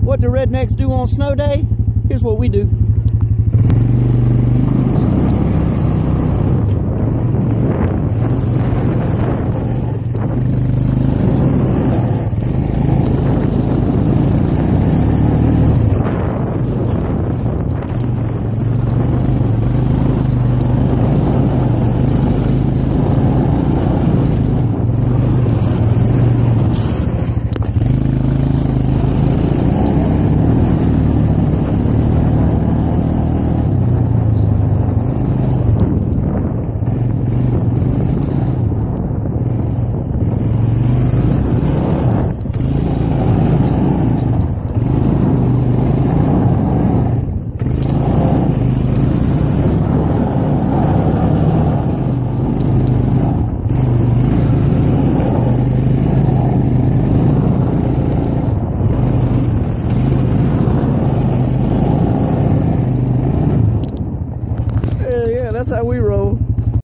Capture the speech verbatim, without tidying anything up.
what the rednecks do on snow day, here's what we do. That's how we roll.